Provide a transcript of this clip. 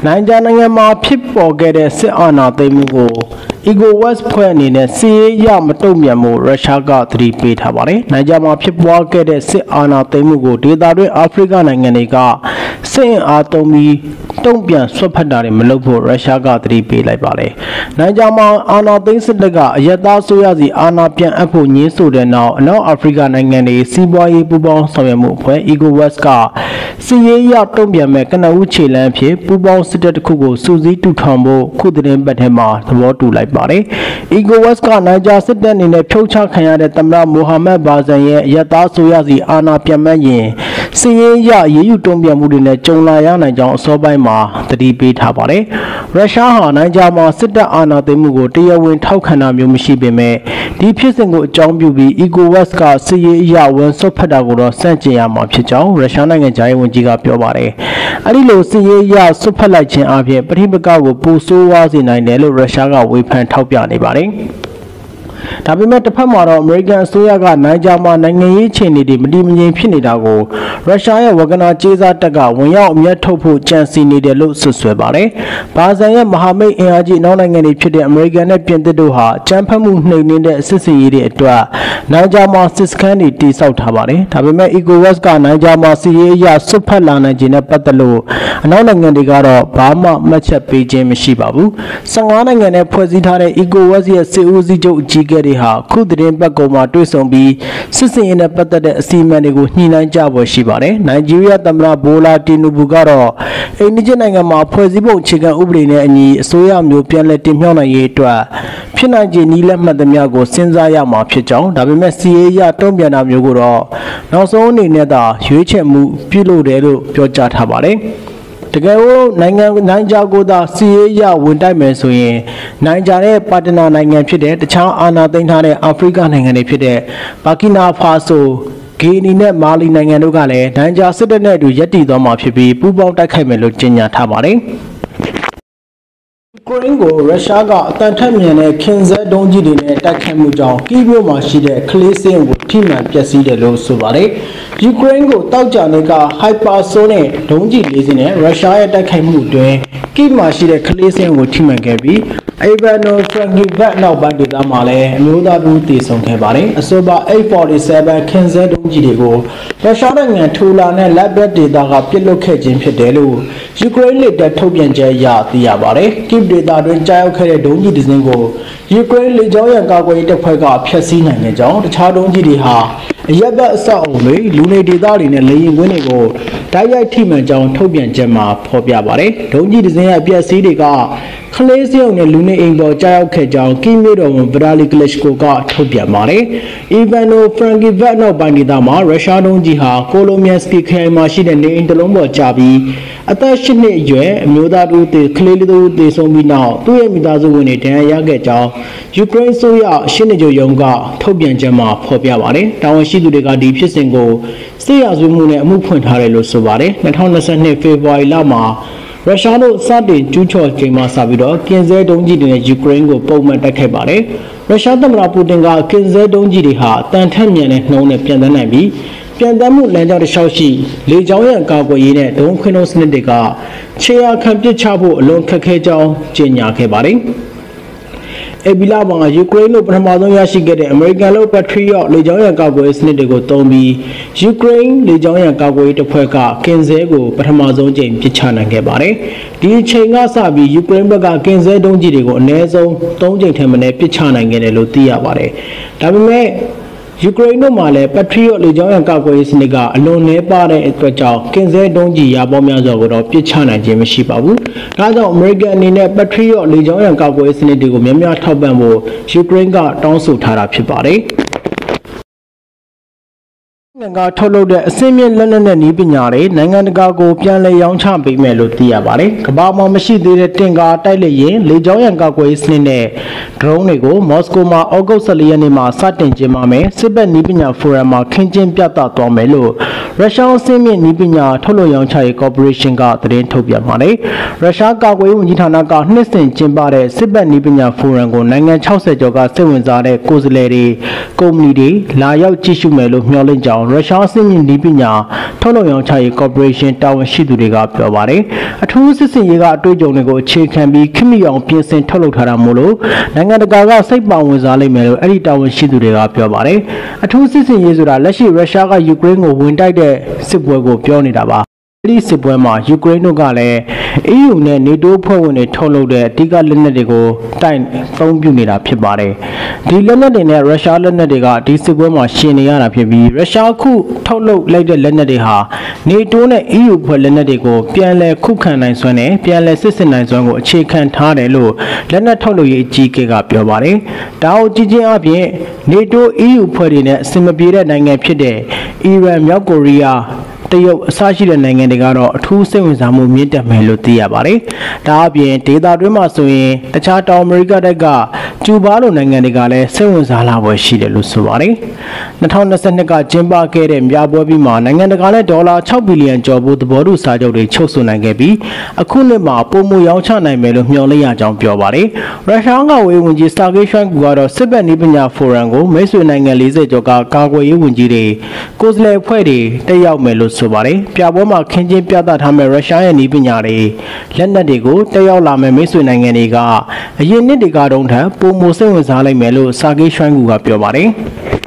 နိုင်ဂျာနိုင်ငံမှာဖြစ်ပေါ်ခဲ့တဲ့စစ်အာဏာသိမ်းမှုကို ECOWAS ဖွဲ့အနေနဲ့စီးရေးရမတုံ့ပြန်မှုရုရှားကသတိပေးထားပါတယ်။နိုင်ဂျာမှာဖြစ်ပွားခဲ့တဲ့စစ်အာဏာသိမ်းမှုကိုဒေသတွင်းအာဖရိကနိုင်ငံတွေကစစ်အင်အားသုံးပြီးတုံ့ပြန်ဆွတ်ဖက်တာတွေမလုပ်ဖို့ရုရှားကသတိပေးလိုက်ပါတယ်။နိုင်ဂျာမှာအာဏာသိမ်းစစ်တပ်ကအယက်သားဆိုရစီအာဏာပြန်အပ်ဖို့ညှင်းဆိုတဲ့နောက်အနောက်အာဖရိကနိုင်ငံတွေစီးပွားရေးပူးပေါင်းဆောင်ရွက်မှုအဖွဲ့ ECOWAS ကစီးရေးရတုံ့ပြန်မဲ့ကနဦးခြေလှမ်းဖြစ်ပူးပေါင်းစစ်တပ်တစ်ခုကိုစူးစီးတူထောင်ဖို့ခုသတင်းပတ်ထဲမှာသဘောတူလိုက်ပါတယ်။ ECOWAS ကနိုင်ဂျာစစ်တပ်အနေနဲ့ဖြုတ်ချခံရတဲ့သမ္မတမိုဟာမက်ဘာဇန်ရဲ့အယက်သားဆိုရစီအာဏာပြန်မဲ့ရင်စီးရေးရရေးယူတုံ့ပြန်မှုတွေနဲ့ကြုံလာရနိုင်ကြောင်းအစောပိုင်းမှာသတိပေးထားပါတယ်။ရုရှားဟာနိုင်ဂျာမှာစစ်တပ်အာဏာသိမ်းမှုကိုတရားဝင်ထောက်ခံတာမျိုးမရှိပေမဲ့ဒီဖြစ်စဉ်ကိုအကြောင်းပြုပြီး ECOWAS ကစီးရေးအရဝန်ဆွတ်ဖက်တာကိုတော့စန့်ကျင်ရမှာဖြစ်ကြောင်းရုရှားနိုင်ငံသားရေးဝန်ကြီးကပြောပါတယ်။အဲဒီလိုစီးရေးအရဆွတ်ဖက်လိုက်ခြင်းအပြင်ပဋိပက္ခကိုပိုဆိုးဝါးစေနိုင်တယ်လို့ရုရှားကဝေဖန်ထောက်ပြနေပါတယ်။ဒါပေမဲ့တစ်ဖက်မှာတော့အမေရိကန်အစိုးရကနိုင်ဂျာမှာနိုင်ငံရေးအခြေအနေတွေမတည်မငြိမ်ဖြစ်နေတာကိုရုရှားရဲ့ဝဂနာကျေးစားတပ်ကဝင်ရောက်အမျက်ထုတ်ဖို့ကြံစည်နေတယ်လို့ဆွဆွဲပါတယ်။ဘာဇန်ရဲ့မဟာမိတ်အင်အားကြီးနောက်နိုင်ငံတွေဖြစ်တဲ့အမေရိကန်နဲ့ပြင်သစ်တို့ဟာကြမ်းဖက်မှုနှိမ်နင်းတဲ့စစ်စင်ရေးတွေအတွက်နိုင်ဂျာမှာစစ်စခန်းတွေတည်ဆောက်ထားပါတယ်။ဒါပေမဲ့ ECOWAS ကနိုင်ဂျာမှာစီးရေးအရဆွတ်ဖက်လာနိုင်ခြင်းနဲ့ပတ်သက်လို့အနောက်နိုင်ငံတွေကတော့ဘာမှမှတ်ချက်ပေးခြင်းမရှိပါဘူး။15နိုင်ငံနဲ့ဖွဲ့စည်းထားတဲ့ ECOWAS ရဲ့စစ်ဦးစီးချုပ်အကြီးအကဲတွေဟာခုသတင်းပတ်ကုံမှာတွေ့ဆုံပြီးစစ်စင်ရေးနဲ့ပတ်သက်တဲ့အစီအမံတွေကိုညှိနှိုင်းကြဖို့ရှိပါတယ်။နိုင်ဂျီးရီးယားသမ္မတဘိုလာတီနူဘူကတော့အိန္ဒိယနိုင်ငံမှာဖွဲ့စည်းပုံအခြေခံဥပဒေနဲ့အညီအစိုးရမျိုးပြန်လည်တင်မြှောက်နိုင်ရေးအတွက်ဖြစ်နိုင်ခြေနည်းလက်မှတ်သမျှကိုစဉ်းစားရမှာဖြစ်ကြောင်းဒါပေမဲ့စီးရေးရတုံ့ပြန်တာမျိုးကိုတော့နောက်ဆုံးအနေနဲ့သာရွေးချယ်မှုပြုလုပ်တယ်လို့ပြောကြားထားပါတယ်။တကယ်လို့နိုင်ဂျာကိုသာစီးရေးရဝင်တိုက်မယ်ဆိုရင်နိုင်ဂျာရဲ့ပါတနာနိုင်ငံဖြစ်တဲ့တခြားအာဏာသိမ်းထားတဲ့အာဖရိကနိုင်ငံတွေဖြစ်တဲ့ဘာကီနာဖာဆိုဂီနီနဲ့မာလီနိုင်ငံတို့ကလည်းနိုင်ဂျာစစ်တပ်နဲ့အတူရပ်တည်သွားမှာဖြစ်ပြီးပူးပေါင်းတိုက်ခိုက်မယ်လို့ကြေညာထားပါတယ်။ယူကရိန်းကိုရုရှားကအတန်ထက်မြန်တဲ့ခင်ဇဲဒုံးကြီးတွေနဲ့တိုက်ခိုက်မှုကြောင့်ကီးမြို့မှာရှိတဲ့ကလေးစင်းကိုထိမှန်ပျက်စီးတယ်လို့ဆိုပါတယ်။ယူကရိန်းကိုတောက်ကြနေကဟိုက်ပါဆိုနဲ့ဒုံးကြီး၄စင်းနဲ့ရုရှားရဲ့တိုက်ခိုက်မှုအတွင်းကီးမှာရှိတဲ့ကလေးစင်းကိုထိမှန်ခဲ့ပြီးအိဗန်နိုဖရန်ကီဗတ်နောက်ပိုင်းဒေသမှာလည်းအမျိုးသားတို့တည်ဆုံခဲ့ပါတယ်။အဆိုပါ847ခင်ဇဲဒုံးကြီးတွေကိုရုရှားနိုင်ငံထူလာနဲ့လက်ဘက်ဒေသကပစ်လွတ်ခဲ့ခြင်းဖြစ်တယ်လို့ယူကရိန်းလက်တပ်ထုတ်ပြန်ချက်အရသိရပါတယ်။ကိဗ်ဒေသတွင်ကြားရောက်ခဲ့တဲ့ဒုံးကြီးတစ်စင်းကိုယူကရိန်းလေကြောင်းရန်ကာကွယ်ရေးတပ်ဖွဲ့ကဖျက်ဆီးနိုင်ခဲ့ကြောင်းတခြားဒုံးကြီးတွေဟာအရက်ဘတ်အဆောက်အုံတွေလူနေဒေသတွေနဲ့လေယာဉ်ကွင်းတွေကိုတိုက်ရိုက်ထိမှန်ကြောင်းထုတ်ပြန်ချက်မှာဖော်ပြပါတယ်။ဒုံးကြီးတစ်စင်းရဲ့အပျက်စီးတွေကခလေးစရုံနဲ့လူနေအိမ်ပေါ်ကြားရောက်ခဲ့ကြောင်းကိမြို့တော်ဝန်ဗရာလီကလစ်ကိုကထုတ်ပြန်ပါတယ်။အီဗန်နိုဖရန်ကီဗတ်နောက်ပိုင်းဒေသမှာရုရှားဒုံးကြီးဟာကိုလိုမြန်စကီခရိုင်မှာရှိတဲ့နေအိမ်တစ်လုံးပေါ်ကျပြီးအသက်8နှစ်အရွယ်အမျိုးသားတို့ကလေးလေးတို့သေဆုံးပြီးနောက်သူ့ရဲ့မိသားစုဝင်တွေဒဏ်ရာရခဲ့ကြောင်းယူကရိန်းဆိုရရှင်းနေကြရုံကထုတ်ပြန်ချက်မှာဖော်ပြပါတယ်။တာဝန်ရှိသူတွေကဒီဖြစ်စဉ်ကိုစစ်ရာဇဝတ်မှုနဲ့အမှုဖွင့်ထားတယ်လို့ဆိုပါတယ်။2022ဖေဖော်ဝါရီလမှာရုရှားတို့စတင်ကျူးကျော်ချိန်မှစပြီးတော့ကင်ဆဲဒုံးကြီးတွေနဲ့ယူကရိန်းကိုပုံမှန်တိုက်ခိုက်ပါတယ်။ရုရှားသမ္မတပူတင်ကကင်ဆဲဒုံးကြီးတွေဟာတန်ထက်မြန်တဲ့နှုန်းနဲ့ပြန်တန်းနိုင်ပြီးပြန်တန်းမှုလမ်းကြောင်းတစ်လျှောက်ရှိလေကြောင်းရန်ကာကွယ်ရေးနဲ့ဒုံးခွင်းတို့စနစ်တွေကခြေရာခံပစ်ချဖို့အလွန်ခက်ခဲကြောင်းကြေညာခဲ့ပါတယ်။အေဘီလာမှာယူကရိန်းတို့ပထမဆုံးရရှိခဲ့တဲ့အမေရိကန်လို့ Patriot လေကြောင်းရန်ကာကွယ်ရေးစနစ်တွေကိုသုံးပြီးယူကရိန်းလေကြောင်းရန်ကာကွယ်ရေးတပ်ဖွဲ့ကကင်ဆဲကိုပထမဆုံးချိန်ပစ်ချနိုင်ခဲ့ပါတယ်။ဒီအချိန်ကစပြီးယူကရိန်းဘက်ကကင်ဆဲဒုံးကြီးတွေကိုအနည်းဆုံး3ချိန်ထက်မနည်းပစ်ချနိုင်ခဲ့တယ်လို့သိရပါတယ်။ဒါပေမဲ့ယူကရိန်းတို့မှာလည်း Patriot လေကြောင်းရန်ကာကွယ်ရေးစနစ်ကအလွန်နည်းပါးတဲ့အတွက်ကြောင့်ကင်ဆဲဒုံးကြီးရာပေါင်းများစွာကိုတော့ပစ်ချနိုင်ခြင်းမရှိပါဘူး။ဒါကြောင့် American အနေနဲ့ Patriot လေကြောင်းရန်ကာကွယ်ရေးစနစ်တွေကိုများများထောက်ပံ့ဖို့ယူကရိန်းကတောင်းဆိုထားတာဖြစ်ပါတယ်။နိုင်ငံကထုတ်လုပ်တဲ့အစင်းမြင့်လက်နက်နဲ့နည်းပညာတွေနိုင်ငံတကာကိုပြန်လည်ရောင်းချပေးမယ်လို့သိရပါတယ်။ကမ္ဘာမှာမရှိသေးတဲ့တင်ကာတိုက်လက်ရင်လေကြောင်းရန်ကာကွယ်ရေးစနစ်နဲ့ drone တွေကိုမော်စကိုမှာဩဂုတ်14ရက်နေ့မှာစတင်ကျင်းပမယ်စစ်ဘက်နည်းပညာဖိုရမ်မှာခင်းကျင်းပြသသွားမယ်လို့ရုရှားအစင်းမြင့်နည်းပညာထုတ်လုပ်ရောင်းချရေးကော်ပိုရေးရှင်းကသတင်းထုတ်ပြန်ပါတယ်။ရုရှားကာကွယ်ရေးဝန်ကြီးဌာနကနှစ်စဉ်ကျင်းပတဲ့စစ်ဘက်နည်းပညာဖိုရမ်ကိုနိုင်ငံ60ကျော်ကစိတ်ဝင်စားတဲ့ကိုယ်စားလှယ်တွေကုမ္ပဏီတွေလာရောက်ကြည့်ရှုမယ်လို့မျှော်လင့်ကြောင်းရုရှားစစ်မြေနီးပညာထုတ်လုပ်ရောင်းချရေးကော်ပိုရေးရှင်းတာဝန်ရှိသူတွေကပြောပါတယ်အထူးစစ်စင်ရေးကအတွေ့အကြုံတွေကိုအခြေခံပြီးခမိအောင်ပြင်ဆင်ထုတ်လုပ်ထားတာမို့လို့နိုင်ငံတကာကစိတ်ပါဝင်စားလိမ့်မယ်လို့အဲ့ဒီတာဝန်ရှိသူတွေကပြောပါတယ်အထူးစစ်စင်ရေးဆိုတာလက်ရှိရုရှားကယူကရိန်းကိုဝင်တိုက်တဲ့စစ်ပွဲကိုပြောနေတာပါဒီစစ်ပွဲမှာယူကရိန်းတို့ကလည်း EU နဲ့ NATO ဖွဲ့ဝင်တွေထုတ်လုပ်တဲ့အဓိကလက်နက်တွေကိုတိုက်သုံးပြုနေတာဖြစ်ပါတယ်။ဒီလက်နက်တွေနဲ့ရုရှားလက်နက်တွေကဒီစစ်ပွဲမှာရှင်နေရတာဖြစ်ပြီးရုရှားခုထုတ်လုပ်လိုက်တဲ့လက်နက်တွေဟာ NATO နဲ့ EU ဖွဲ့လက်နက်တွေကိုပြန်လည်ခုခံနိုင်စွမ်းနဲ့ပြန်လည်စစ်ဆင်နိုင်စွမ်းကိုအခြေခံထားတယ်လို့လက်နက်ထုတ်လုပ်ရေးအကြီးအကဲကပြောပါတယ်။ဒါကိုကြည့်ချင်းအပြင် NATO EU ဖွဲ့တွေနဲ့အဆင်မပြေတဲ့နိုင်ငံဖြစ်တဲ့အီရန်မြောက်ကိုရီးယားတရုတ်အစရှိတဲ့နိုင်ငံတွေကတော့အထူးစိတ်ဝင်စားမှုမြင့်တက်မယ်လို့သိရပါတယ်။ဒါအပြင်ဒေသတွင်းမှာဆိုရင်တခြားတောင်အမေရိကတိုက်ကကျူဘာလိုနိုင်ငံတွေကလည်းစိတ်ဝင်စားလာပွဲရှိတယ်လို့ဆိုပါတယ်။2022ကကျင်းပခဲ့တဲ့မြပွဲပြီးမှာနိုင်ငံတကာနဲ့ဒေါ်လာ6ဘီလီယံကျော်ဖို့သဘောတူစာချုပ်တွေချုပ်ဆိုနိုင်ခဲ့ပြီးအခုနှစ်မှာပုံမရောင်းချနိုင်မယ်လို့မျှော်လင့်ရကြောင်းပြောပါတယ်။ရုရှားကဝေဝင်ကြီးစတာဂေးရှွမ်ကူကတော့စစ်ဘက်နည်းပညာဖိုရမ်ကိုမိတ်ဆွေနိုင်ငံ40ကျော်ကကာကွယ်ရေးဝန်ကြီးတွေကိုယ်စားလှယ်အဖွဲ့တွေတက်ရောက်မယ်လို့ဆိုပါတယ်။ပြပွဲမှာခင်းကျင်းပြသထားမဲ့ရုရှားရဲ့နည်းပညာတွေလက်နက်တွေကိုတက်ရောက်လာမဲ့မိတ်ဆွေနိုင်ငံတွေကအရင်နှစ်တွေကတုန်းကပုံမစိတ်ဝင်စားလိုက်မယ်လို့စာဂေးရှွမ်ကူကပြောပါတယ်။